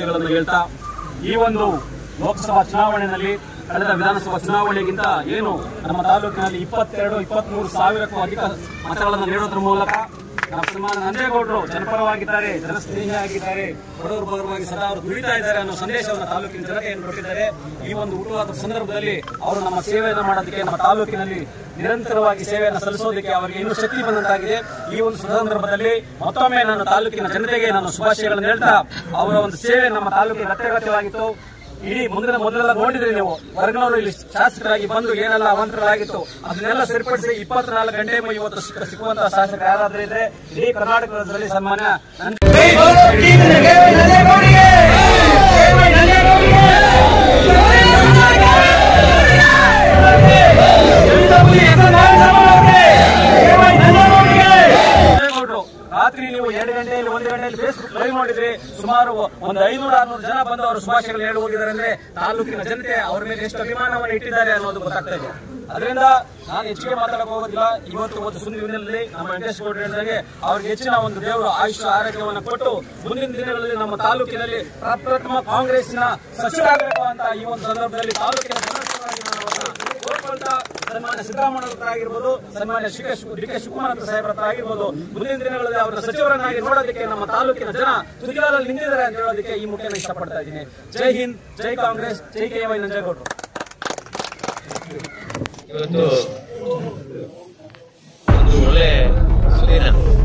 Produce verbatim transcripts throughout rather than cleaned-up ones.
ಶುಭಾಶಯಗಳನ್ನು ಹೇಳ್ತಾ ಈ ಒಂದು ಲೋಕಸಭಾ ಚುನಾವಣೆಯಲ್ಲಿ ಕಳೆದ ವಿಧಾನಸಭಾ ಚುನಾವಣೆಗಿಂತ ಏನು ನಮ್ಮ ತಾಲೂಕಿನಲ್ಲಿ ಇಪ್ಪತ್ತೆರಡು ಇಪ್ಪತ್ತ್ ಮೂರು ಸಾವಿರಕ್ಕೂ ಅಧಿಕ ಮತಗಳನ್ನು ನೀಡೋದ್ರ ಮೂಲಕ ನಮ್ಮ ಸನ್ಮಾನ ನಂಜೇಗೌಡರು ಜನಪರವಾಗಿದ್ದಾರೆ, ಜನಸ್ನೇಹಿಯಾಗಿದ್ದಾರೆ, ಬಡವರು ಪರವಾಗಿ ಸದಾ ಅವರು ದುಡಿತಾ ಇದ್ದಾರೆ ಅನ್ನೋ ಸಂದೇಶವನ್ನು ತಾಲೂಕಿನ ಜನತೆಯನ್ನು ಕೊಟ್ಟಿದ್ದಾರೆ. ಈ ಒಂದು ಹುಟ್ಟುಹಬ್ಬದ ಸಂದರ್ಭದಲ್ಲಿ ಅವರು ನಮ್ಮ ಸೇವೆಯನ್ನು ಮಾಡೋದಕ್ಕೆ, ನಮ್ಮ ತಾಲೂಕಿನಲ್ಲಿ ನಿರಂತರವಾಗಿ ಸೇವೆಯನ್ನು ಸಲ್ಲಿಸೋದಕ್ಕೆ ಅವರಿಗೆ ಇನ್ನೂ ಶಕ್ತಿ ಬಂದಂತಾಗಿದೆ. ಈ ಒಂದು ಸಂದರ್ಭದಲ್ಲಿ ಮತ್ತೊಮ್ಮೆ ನಾನು ತಾಲೂಕಿನ ಜನತೆಗೆ ನಾನು ಶುಭಾಶಯಗಳನ್ನು ಹೇಳ್ತಾ, ಅವರ ಒಂದು ಸೇವೆ ನಮ್ಮ ತಾಲೂಕಿಗೆ ಅತ್ಯಗತ್ಯವಾಗಿತ್ತು. ಇಡೀ ಮುಂದಿನ ಮೊದಲೆಲ್ಲ ನೋಡಿದ್ರಿ ನೀವು, ಹೊರಗಿನವರು ಇಲ್ಲಿ ಶಾಸಕರಾಗಿ ಬಂದು ಏನೆಲ್ಲ ಅವಾಂತರಗಳಾಗಿತ್ತು ಅದನ್ನೆಲ್ಲ ಸರಿಪಡಿಸಿ ಇಪ್ಪತ್ನಾಲ್ಕು ಗಂಟೆ ಇವತ್ತು ಸಿಕ್ಕುವಂತಹ ಶಾಸಕ ಯಾರಾದ್ರೂ ಇದ್ರೆ ಇಡೀ ಕರ್ನಾಟಕ ರಾಜ್ಯದಲ್ಲಿ ಸನ್ಮಾನ್ಯ ರಾತ್ರಿ ನೀವು ಎರಡು ಗಂಟೆಯಲ್ಲಿ ಒಂದು ಗಂಟೆಯಲ್ಲಿ ಫೇಸ್ಬುಕ್ ಲೈವ್ ಮಾಡಿದ್ರೆ ಸುಮಾರು ಒಂದು ಐನೂರ ಆರ್ನೂರು ಜನ ಬಂದು ಅವರು ಶುಭಾಶಯಗಳು ಹೇಳಿ ಹೋಗಿದ್ದಾರೆ ಅಂದ್ರೆ ತಾಲೂಕಿನ ಜನತೆ ಅವರ ಮೇಲೆ ಎಷ್ಟು ಅಭಿಮಾನವನ್ನು ಇಟ್ಟಿದ್ದಾರೆ ಅನ್ನೋದು ಗೊತ್ತಾಗ್ತಾ ಇದೆ. ಅದರಿಂದ ನಾನು ಹೆಚ್ಚಿಗೆ ಮಾತಾಡಕ್ ಹೋಗೋದಿಲ್ಲ. ಇವತ್ತು ಒಂದು ಸುದ್ದಿನಲ್ಲಿ ನಮ್ಮ ವೆಂಕಟೇಶ್ ಗೌಡರು ಹೇಳಿದಾಗೆ ಅವ್ರಿಗೆ ಹೆಚ್ಚಿನ ಒಂದು ದೇವರು ಆಯುಷ್ಯ ಆರೋಗ್ಯವನ್ನು ಕೊಟ್ಟು ಮುಂದಿನ ದಿನಗಳಲ್ಲಿ ನಮ್ಮ ತಾಲೂಕಿನಲ್ಲಿ ಪ್ರಪ್ರಥಮ ಕಾಂಗ್ರೆಸ್ಸಿನ ಸಚಿವರಾಗಬೇಕು ಅಂತ ಈ ಒಂದು ಸಂದರ್ಭದಲ್ಲಿ ತಾಲೂಕಿನ ಸನ್ಮಾನ್ಯ ಸಿದ್ದರಾಮಯ್ಯ ಹತ್ರ ಆಗಿರ್ಬೋದು, ಸನ್ಮಾನ್ಯ ಡಿ ಕೆ ಶಿವಕುಮಾರ್ ಹತ್ರ ಸಾಹೇಬ್ರ ಹತ್ರ ಆಗಿರ್ಬೋದು, ಮುಂದಿನ ದಿನಗಳಲ್ಲಿ ಅವರ ಸಚಿವರನ್ನಾಗಿ ನೋಡೋದಕ್ಕೆ ನಮ್ಮ ತಾಲೂಕಿನ ಜನ ತುದಿಗಾಲಲ್ಲಿ ನಿಂತಿದ್ದಾರೆ ಅಂತ ಹೇಳೋದಕ್ಕೆ ಈ ಮುಖ್ಯನ ಇಷ್ಟಪಡ್ತಾ ಇದ್ದೀನಿ. ಜೈ ಹಿಂದ್, ಜೈ ಕಾಂಗ್ರೆಸ್, ಜೈ ಕೆ ವೈ ನಂಜೇಗೌಡರು. ಇವತ್ತು ಒಂದು ಒಳ್ಳೆ ಸುದಿನ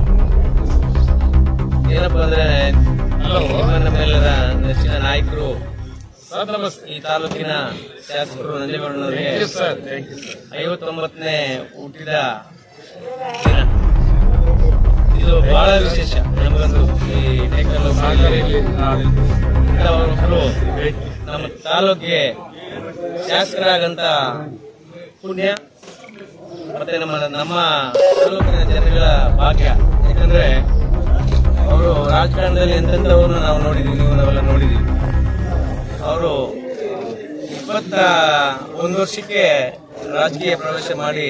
ಏನಪ್ಪ ಅಂದ್ರೆ ನಮ್ಮೆಲ್ಲರ ನೆಚ್ಚಿನ ನಾಯಕರು ಈ ತಾಲೂಕಿನ ಶಾಸಕರು ನಂಜೇಗೌಡನವರಿಗೆ ಐವತ್ತೊಂಬತ್ತನೇ ಹುಟ್ಟಿದ ದಿನ. ಇದು ಬಹಳ ವಿಶೇಷ ನಮಗಂದು. ಈ ಅವರೊಬ್ಬರು ನಮ್ಮ ತಾಲೂಕಿಗೆ ಶಾಸಕರಾಗಂತ ಪುಣ್ಯ ಮತ್ತೆ ನಮ್ಮ ನಮ್ಮ ತಾಲೂಕಿನ ಜನಗಳ ಭಾಗ್ಯ. ಯಾಕಂದ್ರೆ ಅವರು ರಾಜಕಾರಣದಲ್ಲಿ ಎಂತೆಂಥವ್ರನ್ನ ನಾವು ನೋಡಿದೀವಿ, ನೀವು ನಾವೆಲ್ಲ ನೋಡಿದೀವಿ. ಅವರು ಇಪ್ಪತ್ತ ಒಂದು ವರ್ಷಕ್ಕೆ ರಾಜಕೀಯ ಪ್ರವೇಶ ಮಾಡಿ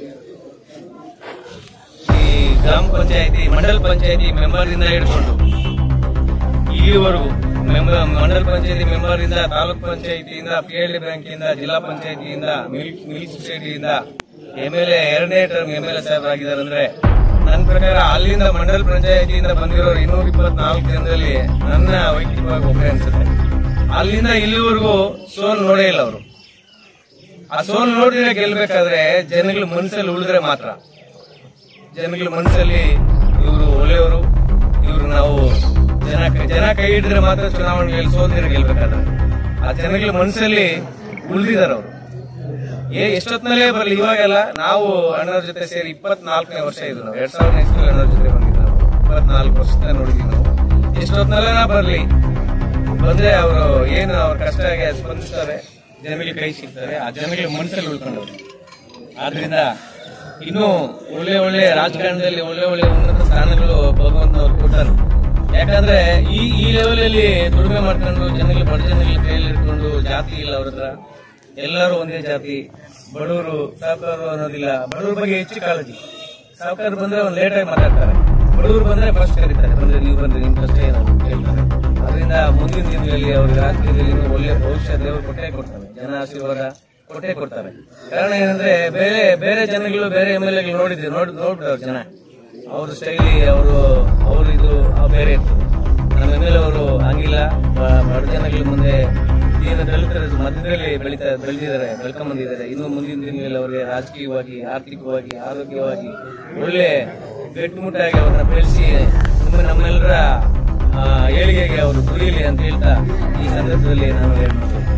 ಈ ಗ್ರಾಮ ಪಂಚಾಯತಿ ಮಂಡಲ ಪಂಚಾಯತಿ ಮೆಂಬರ್ ಇಂದ ಹಿಡ್ಕೊಂಡು ಇಲ್ಲಿವರೆಗೂ ಮಂಡಲ ಪಂಚಾಯತಿ ಮೆಂಬರ್ ಇಂದ, ತಾಲೂಕ್ ಪಂಚಾಯತಿಯಿಂದ, ಪಿ ಎಲ್ ಡಿ ಬ್ಯಾಂಕ್ ಇಂದ, ಜಿಲ್ಲಾ ಪಂಚಾಯತಿಯಿಂದ, ಮಿಲ್ಕ್ ಮಿಲ್ಕ್ ಸೊಸೈಟಿಯಿಂದ ಎಂ ಎಲ್ ಎ ಎರಡನೇ ಟರ್ಮ್ ಎಂ ಎಲ್ ಎ ಸಾಹೇಬರಾಗಿದ್ದಾರೆ. ಅಂದ್ರೆ ನನ್ನ ಪ್ರಕಾರ ಅಲ್ಲಿಂದ ಮಂಡಲ ಪಂಚಾಯತಿಯಿಂದ ಬಂದಿರೋರು ಇನ್ನೂರ ಇಪ್ಪತ್ನಾಲ್ಕು ಜನರಲ್ಲಿ ನನ್ನ ವೈಯಕ್ತಿಕವಾಗಿ ಒಬ್ಬರೇ ಅನ್ಸುತ್ತೆ. ಅಲ್ಲಿಂದ ಇಲ್ಲಿವರೆಗೂ ಸೋಲ್ ನೋಡೇ ಇಲ್ಲ ಅವರು. ಆ ಸೋಲ್ ನೋಡಿದ್ರೆ ಗೆಲ್ಬೇಕಾದ್ರೆ ಜನಗಳ ಮನಸ್ಸಲ್ಲಿ ಉಳಿದ್ರೆ ಮಾತ್ರ. ಜನಗಳ ಮನಸ್ಸಲ್ಲಿ ಇವರು ಒಳ್ಳೆಯವರು, ಇವರು ನಾವು ಜನ ಜನ ಕೈ ಹಿಡಿದ್ರೆ ಮಾತ್ರ ಚುನಾವಣೆಯಲ್ಲಿ ಸೋಲ್ದಿರ ಗೆಲ್ಬೇಕಾದ್ರೆ ಆ ಜನಗಳ ಮನಸ್ಸಲ್ಲಿ ಉಳಿದಿದ್ದಾರೆ ಅವರು. ಏ ಎಷ್ಟೊತ್ತಿನಲ್ಲೇ ಬರಲಿ, ಇವಾಗೆಲ್ಲ ನಾವು ಅಣ್ಣವ್ರ ಜೊತೆ ಸೇರಿ ಇಪ್ಪತ್ನಾಲ್ಕನೇ ವರ್ಷ ಇದು. ನಾವು ಎರಡ್ ಸಾವಿರದ ಇಸ್ವಿ ಅಣ್ಣವ್ರ ಜೊತೆ ಬಂದಿದ್ದು ನಾವು ಇಪ್ಪತ್ನಾಲ್ಕು ವರ್ಷದ ನೋಡಿದ್ವಿ ನಾವು. ಎಷ್ಟೊತ್ತಿನಲ್ಲೇನ ಬರ್ಲಿ, ಬಂದ್ರೆ ಅವರು ಏನು ಅವ್ರ ಕಷ್ಟಕ್ಕೆ ಸ್ಪಂದಿಸ್ತಾರೆ, ಜನಗಳಿಗೆ ಕೈ ಸಿಗ್ತಾರೆ, ಆ ಜನಗಳಿಗೆ ಮನಸ್ಸಲ್ಲಿ ಉಳ್ಕೊಂಡವ್ರು. ಆದ್ರಿಂದ ಇನ್ನು ಒಳ್ಳೆ ಒಳ್ಳೆ ರಾಜಕಾರಣದಲ್ಲಿ ಒಳ್ಳೆ ಒಳ್ಳೆ ಉನ್ನತ ಸ್ಥಾನಗಳು ಭಗವಂತನವ್ರು ಕೊಟ್ಟರು. ಯಾಕಂದ್ರೆ ಈ ಈ ಲೆವೆಲ್ ಅಲ್ಲಿ ದುಡಿಮೆ ಮಾಡ್ಕೊಂಡು ಜನಗಳಿಗೆ ಬಡ ಜನಗಳಿಗೆ ಕೈಯಲ್ಲಿ ಇಟ್ಕೊಂಡು ಜಾತಿ ಇಲ್ಲ ಅವ್ರ ಹತ್ರ. ಎಲ್ಲರೂ ಒಂದೇ ಜಾತಿ, ಬಡವರು ಸಾಹುಕಾರರು ಅನ್ನೋದಿಲ್ಲ. ಬಡವ್ರ ಬಗ್ಗೆ ಹೆಚ್ಚು ಕಾಳಜಿ. ಸಾಹುಕಾರ ಬಂದ್ರೆ ಒಂದು ಲೇಟ್ ಆಗಿ ಮಾತಾಡ್ತಾರೆ, ಬಡವರು ಬಂದ್ರೆ ಫಸ್ಟ್ ಕರೀತಾರೆ, ಬಂದ್ರೆ ನೀವು ಬಂದ್ರೆ ನಿಮ್ ಕಷ್ಟ ಏನಾದ್ರು ಕೇಳ್ತಾರೆ. ಅದರಿಂದ ಮುಂದಿನ ದಿನಗಳಲ್ಲಿ ಅವ್ರಿಗೆ ರಾಜಕೀಯದಲ್ಲಿ ಒಳ್ಳೆ ಭವಿಷ್ಯ ದೇವರು ಕೊಟ್ಟೆ ಕೊಡ್ತಾರೆ, ಜನ ಆಶೀರ್ವಾದ ಕೊಟ್ಟೆ ಕೊಡ್ತಾರೆ. ಕಾರಣ ಏನಂದ್ರೆ ಬೇರೆ ಬೇರೆ ಜನಗಳು ಬೇರೆ ಎಂ ಎಲ್ ಎಗಳು ನೋಡಿದ್ವಿ ನೋಡ್ ನೋಡ್ಬಿಟ್ಟವ್ರು ಜನ, ಅವ್ರ ಶೈಲಿ ಅವರು ಅವ್ರ ಇದು ಬೇರೆ ಇರ್ತದೆ. ನಮ್ಮ ಎಂ ಎಲ್ ಎ ಅವರು ಹಂಗಿಲ್ಲ, ಬಡ ಜನಗಳ ಮುಂದೆ ಏನು ದಲಿತರ ಮಧ್ಯದಲ್ಲಿ ಬೆಳೀತಾ ಬೆಳೆದಿದ್ದಾರೆ, ಬೆಳ್ಕೊಂಡ್ ಬಂದಿದ್ದಾರೆ. ಇನ್ನು ಮುಂದಿನ ದಿನಗಳಲ್ಲಿ ಅವರಿಗೆ ರಾಜಕೀಯವಾಗಿ, ಆರ್ಥಿಕವಾಗಿ, ಆರೋಗ್ಯವಾಗಿ ಒಳ್ಳೆ ಗಟ್ಟಿಮುಟ್ಟಾಗಿ ಅವ್ರನ್ನ ಬೆಳೆಸಿ ನಮ್ಮೆಲ್ಲರ ಏಳಿಗೆಗೆ ಅವರು ದುಡಿಯಲಿ ಅಂತ ಹೇಳ್ತಾ ಈ ಸಂದರ್ಭದಲ್ಲಿ ನಾನು ಹೇಳ್ತೀನಿ.